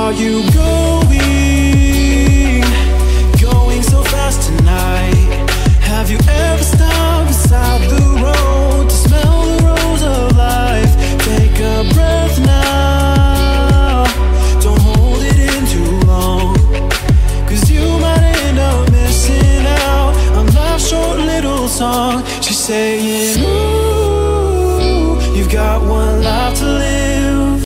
are you going so fast tonight? Have you ever stopped beside the road to smell the rose of life? Take a breath now, don't hold it in too long, 'cause you might end up missing out on life's short little song. She say